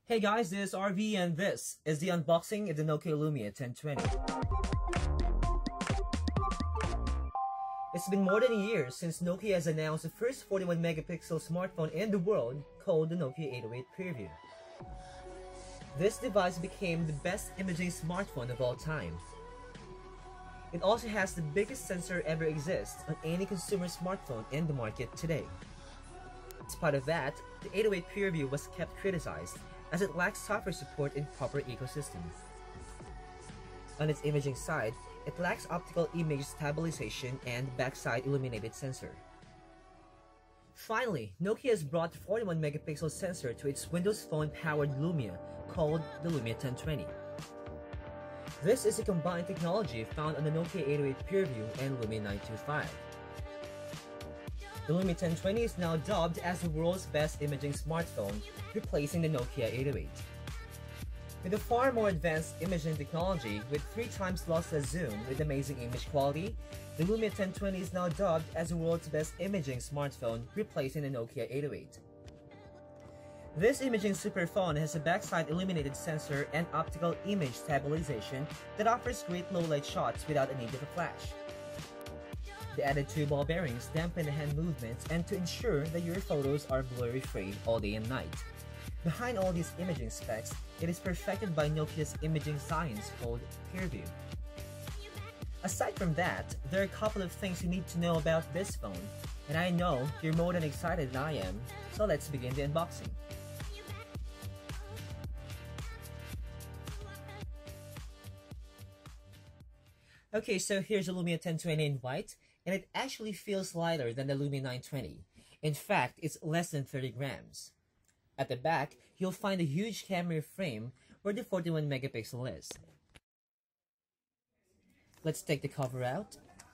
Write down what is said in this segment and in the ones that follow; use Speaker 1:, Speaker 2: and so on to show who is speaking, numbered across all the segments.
Speaker 1: Hey guys, this is RV and this is the unboxing of the Nokia Lumia 1020. It's been more than a year since Nokia has announced the first 41 megapixel smartphone in the world called the Nokia 808 PureView. This device became the best imaging smartphone of all time. It also has the biggest sensor ever exist on any consumer smartphone in the market today. As part of that, the 808 PureView was kept criticized as it lacks software support in proper ecosystem. On its imaging side, it lacks optical image stabilization and backside illuminated sensor. Finally, Nokia has brought the 41 megapixel sensor to its Windows Phone powered Lumia called the Lumia 1020. This is a combined technology found on the Nokia 808 PureView and Lumia 925. The Lumia 1020 is now dubbed as the world's best imaging smartphone, replacing the Nokia 808. With a far more advanced imaging technology with 3 times lossless zoom with amazing image quality, the Lumia 1020 is now dubbed as the world's best imaging smartphone, replacing the Nokia 808. This imaging superphone has a backside illuminated sensor and optical image stabilization that offers great low-light shots without a need of a flash. The added 2 ball bearings dampen the hand movements and to ensure that your photos are blurry-free all day and night. Behind all these imaging specs, it is perfected by Nokia's imaging science called PureView. Aside from that, there are a couple of things you need to know about this phone, and I know you're more than excited than I am, so let's begin the unboxing. Okay, so here's the Lumia 1020 in white, and it actually feels lighter than the Lumia 920. In fact, it's less than 30 grams. At the back, you'll find a huge camera frame where the 41 megapixel is. Let's take the cover out.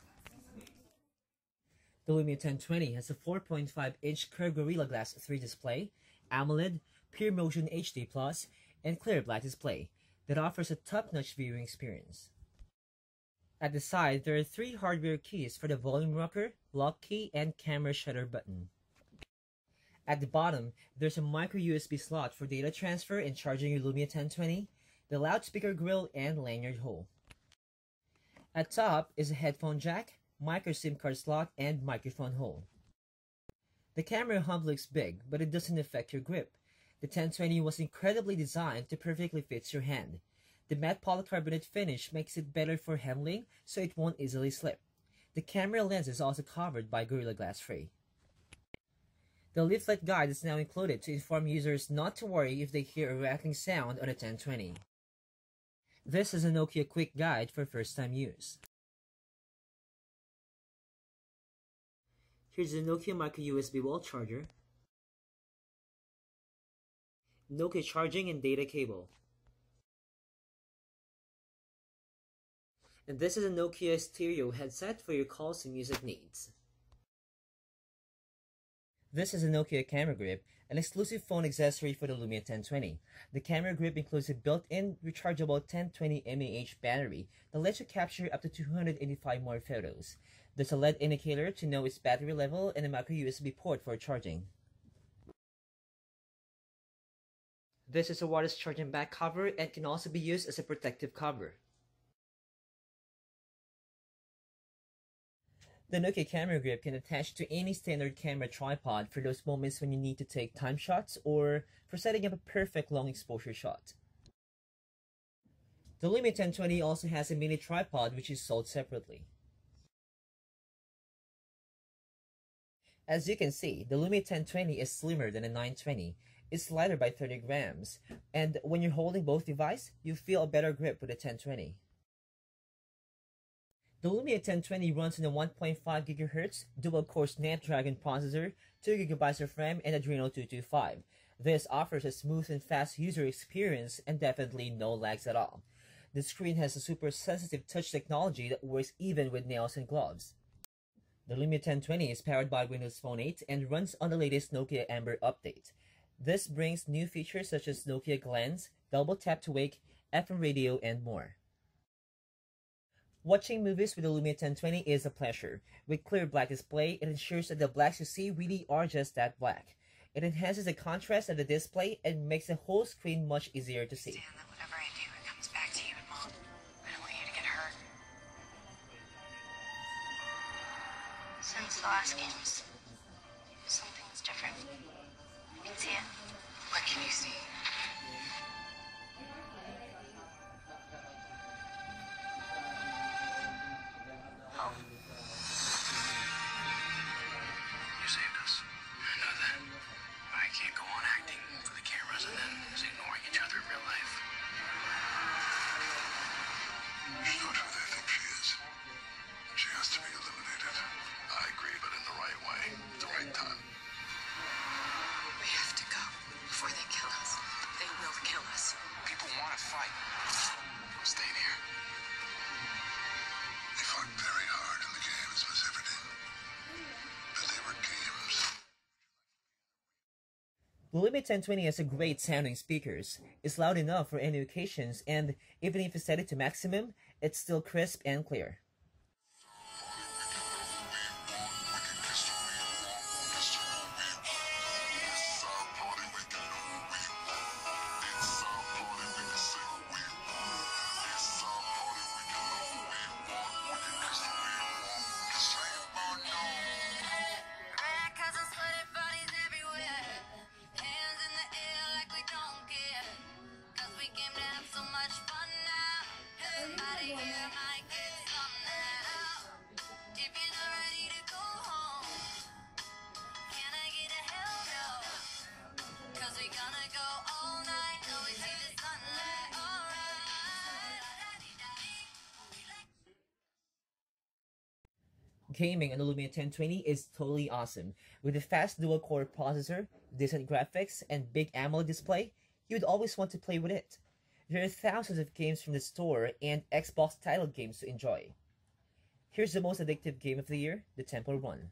Speaker 1: The Lumia 1020 has a 4.5-inch curved Gorilla Glass 3 display, AMOLED, Pure Motion HD+, and clear black display that offers a top-notch viewing experience. At the side, there are 3 hardware keys for the volume rocker, lock key, and camera shutter button. At the bottom, there's a micro USB slot for data transfer and charging your Lumia 1020, the loudspeaker grill, and lanyard hole. At top is a headphone jack, micro SIM card slot, and microphone hole. The camera hump looks big, but it doesn't affect your grip. The 1020 was incredibly designed to perfectly fit your hand. The matte polycarbonate finish makes it better for handling, so it won't easily slip. The camera lens is also covered by Gorilla Glass Free. The leaflet guide is now included to inform users not to worry if they hear a rattling sound on a 1020. This is a Nokia quick guide for first-time use. Here's the Nokia micro USB wall charger, Nokia charging and data cable. And this is a Nokia stereo headset for your calls and music needs. This is a Nokia camera grip, an exclusive phone accessory for the Lumia 1020. The camera grip includes a built-in rechargeable 1020 mAh battery that lets you capture up to 285 more photos. There's a LED indicator to know its battery level and a micro USB port for charging. This is a wireless charging back cover and can also be used as a protective cover. The Nokia camera grip can attach to any standard camera tripod for those moments when you need to take time shots or for setting up a perfect long exposure shot. The Lumia 1020 also has a mini tripod which is sold separately. As you can see, the Lumia 1020 is slimmer than a 920. It's lighter by 30 grams, and when you're holding both devices, you feel a better grip with the 1020. The Lumia 1020 runs on a 1.5 GHz dual-core Snapdragon processor, 2 GB of RAM, and Adreno 225. This offers a smooth and fast user experience and definitely no lags at all. The screen has a super sensitive touch technology that works even with nails and gloves. The Lumia 1020 is powered by Windows Phone 8 and runs on the latest Nokia Amber update. This brings new features such as Nokia Glance, Double Tap to Wake, FM radio, and more. Watching movies with the Lumia 1020 is a pleasure. With clear black display, it ensures that the blacks you see really are just that black. It enhances the contrast of the display and makes the whole screen much easier to see.
Speaker 2: Understand that whatever I do, it comes back to you and Mom. I don't want you to get hurt. Since the last games, something's different. I can see it. What can you see? Oh.
Speaker 3: You saved us. I know that. But I can't go on acting for the cameras and then just ignoring each other in real life.
Speaker 4: She's not who they think she is. She has to be eliminated. I agree, but in the right way, at the right time.
Speaker 2: We have to go before they kill us. They will kill us.
Speaker 3: People want to fight. I'm staying here.
Speaker 4: They fought very hard in the games, Miss Everdeen. But they were games.
Speaker 1: The Lumia 1020 has a great sounding speakers. It's loud enough for any occasions, and even if you set it to maximum, it's still crisp and clear. Gaming on the Lumia 1020 is totally awesome. With a fast dual-core processor, decent graphics, and big AMOLED display, you'd always want to play with it. There are thousands of games from the store and Xbox title games to enjoy. Here's the most addictive game of the year, the Temple Run.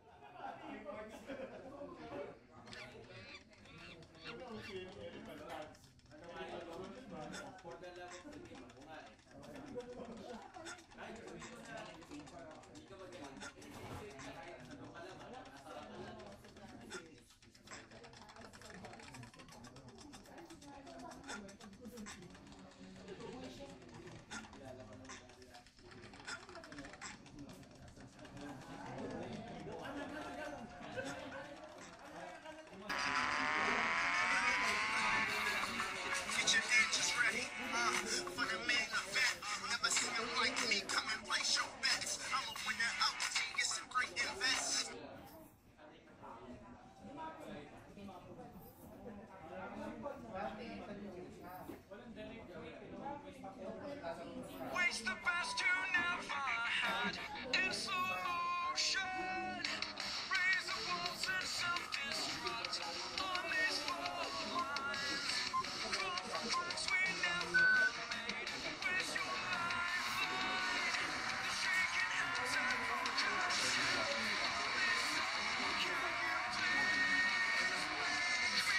Speaker 3: Waste the best you never had in solution. Raise the walls and self-destruct on these fault lines. Call for words we never made. Waste your lifeline. The shaking hands and focus. This song, can you please wake me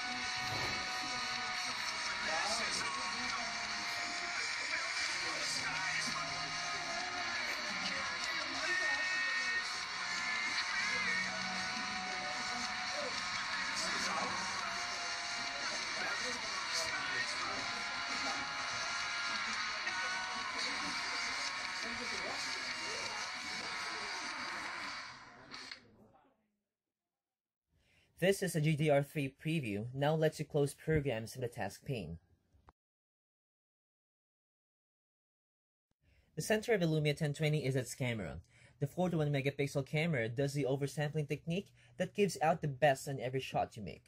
Speaker 3: up? This is all.
Speaker 1: This is a GDR3 preview. Now let's you close programs in the task pane. The center of the Lumia 1020 is its camera. The 41 megapixel camera does the oversampling technique that gives out the best on every shot you make.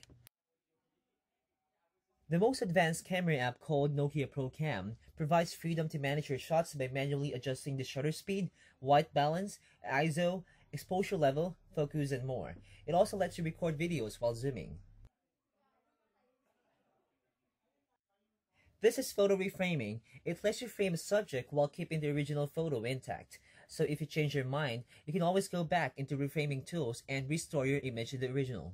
Speaker 1: The most advanced camera app called Nokia Pro Cam provides freedom to manage your shots by manually adjusting the shutter speed, white balance, ISO, exposure level, focus, and more. It also lets you record videos while zooming. This is photo reframing. It lets you frame a subject while keeping the original photo intact. So if you change your mind, you can always go back into reframing tools and restore your image to the original.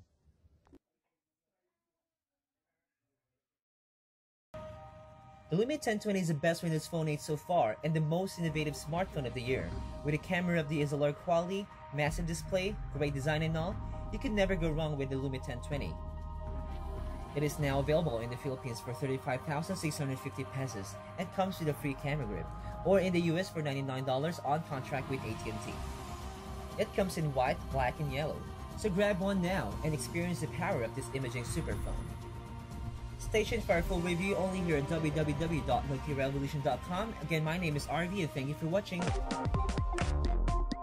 Speaker 1: The Lumia 1020 is the best Windows Phone 8 so far and the most innovative smartphone of the year. With a camera of the DSLR quality, massive display, great design and all, you can never go wrong with the Lumia 1020. It is now available in the Philippines for 35,650 pesos and comes with a free camera grip, or in the US for $99 on contract with AT&T. It comes in white, black, and yellow, so grab one now and experience the power of this imaging superphone. Stay tuned for our full review only here at www.nokiarevolution.com. Again, my name is RV and thank you for watching.